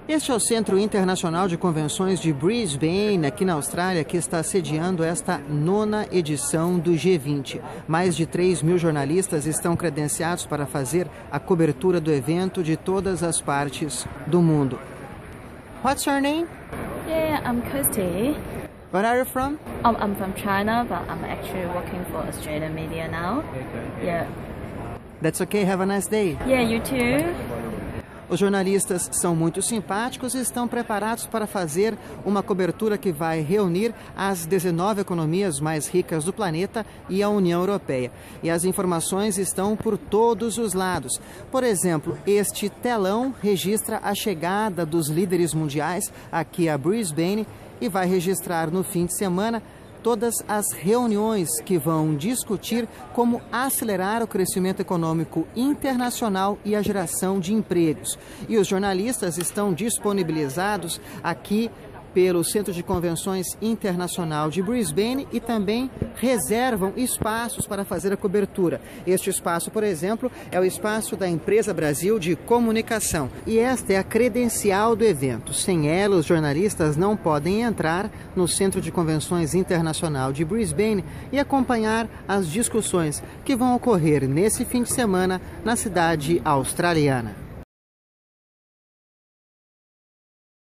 Este é o Centro Internacional de Convenções de Brisbane, aqui na Austrália, que está sediando esta 9ª edição do G20. Mais de 3.000 jornalistas estão credenciados para fazer a cobertura do evento de todas as partes do mundo. What's your name? Yeah, I'm Kirsty. Where are you from? I'm from China, but I'm actually working for Australian media now. Yeah. That's okay, have a nice day. Yeah, you too. Os jornalistas são muito simpáticos e estão preparados para fazer uma cobertura que vai reunir as 19 economias mais ricas do planeta e a União Europeia. E as informações estão por todos os lados. Por exemplo, este telão registra a chegada dos líderes mundiais aqui a Brisbane e vai registrar no fim de semana todas as reuniões que vão discutir como acelerar o crescimento econômico internacional e a geração de empregos. E os jornalistas estão disponibilizados aqui pelo Centro de Convenções Internacional de Brisbane e também reservam espaços para fazer a cobertura. Este espaço, por exemplo, é o espaço da Empresa Brasil de Comunicação. E esta é a credencial do evento. Sem ela, os jornalistas não podem entrar no Centro de Convenções Internacional de Brisbane e acompanhar as discussões que vão ocorrer nesse fim de semana na cidade australiana.